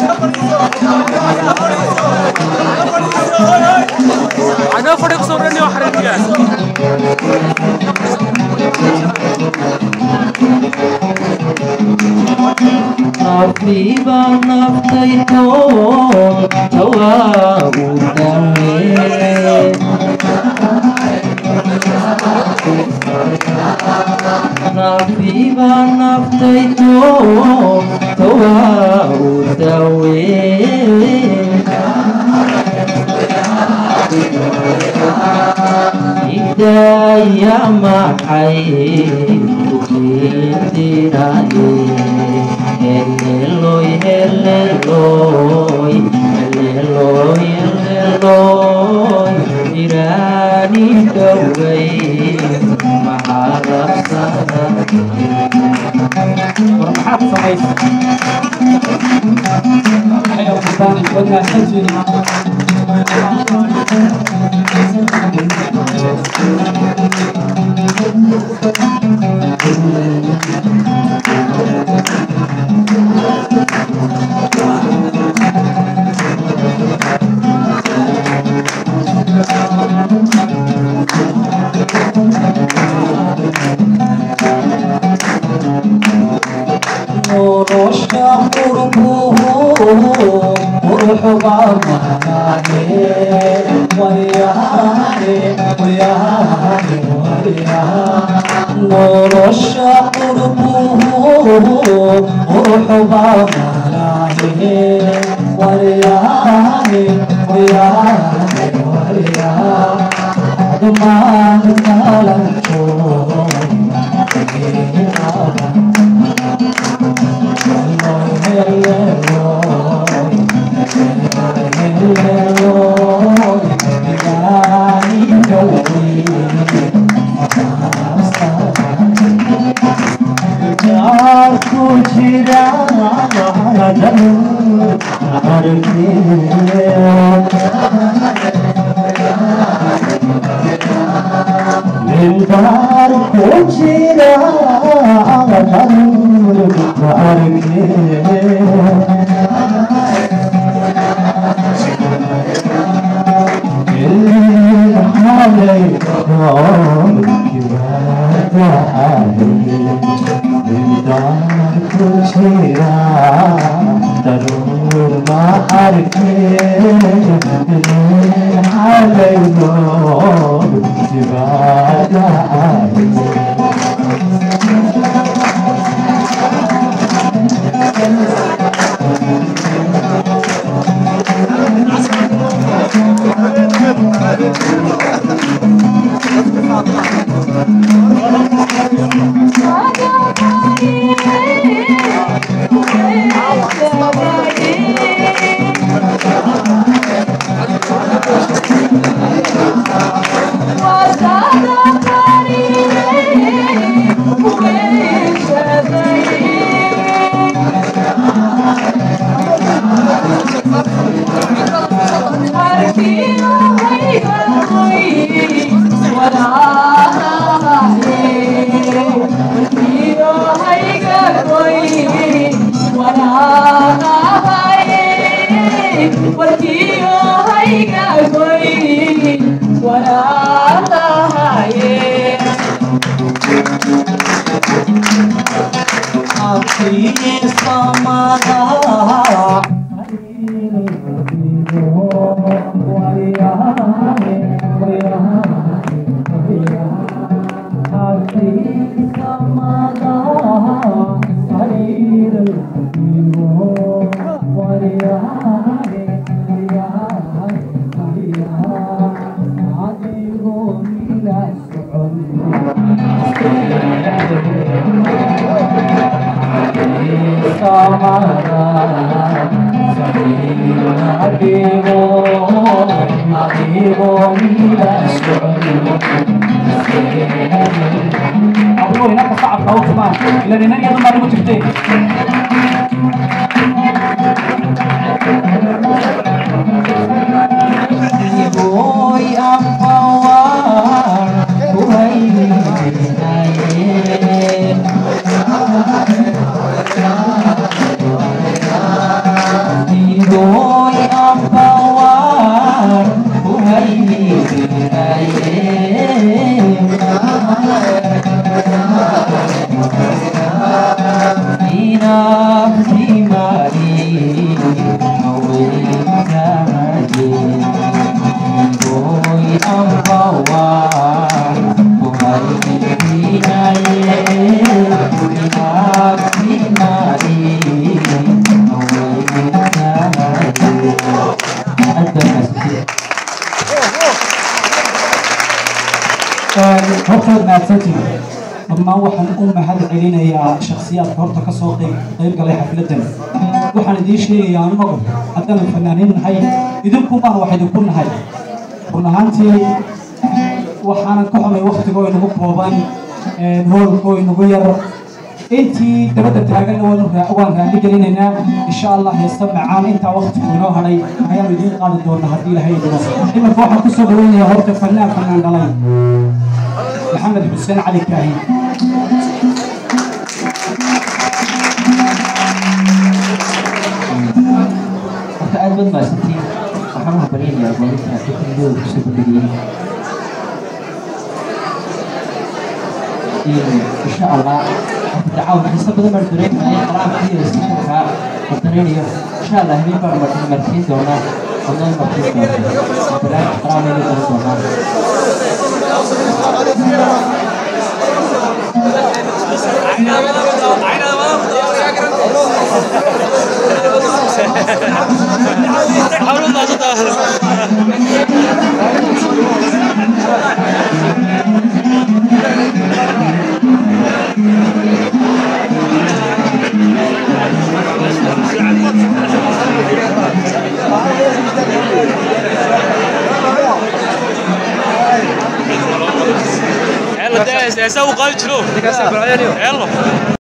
أنا فريق صورني وحريت جاس نصيبا نفتيتون تواب الدوين نصيبا نفتيتون تواب الدوين إدايا ما حيث Heleloi, heleloi, heleloi, heleloi, irani dawai maharap sana. Marhaban samays. Ayo kita wadna sajina. horta maadsantiin dhammaan waxaan u mahad celinayaa shakhsiyaadka horta ka soo qayb galay xafladan waxaan idiin sheegayaa annagu haddaan fanaaniin nahay idinkumaan wax idinku nahay run ahaantii waxaanan ka xumay waqtigoo inagu kooban hoolkoo inagu yar intii dabadda taaganna waan raali gelinaynaa insha allah heesta macaan intaa waqtigu inoo hadhay ayaanu idiin qaadi doonaa haddii ilahay idino iminka waxaan kusoo dhaweynayaa horta fanaan dhalay محمد حسين علي كاهي أقبل ما ستي أحمد بريم يا أبو بكر أتكلم له بسبب الدين إن شاء الله التعاون حسب بدل ما الدرين ما يقرأ كثير استشفى الدرين إن شاء الله هني بقى مرتين دونا والله مرتين دونا الدرين قرأ من دونا يلا ده سووا قال شنو يلا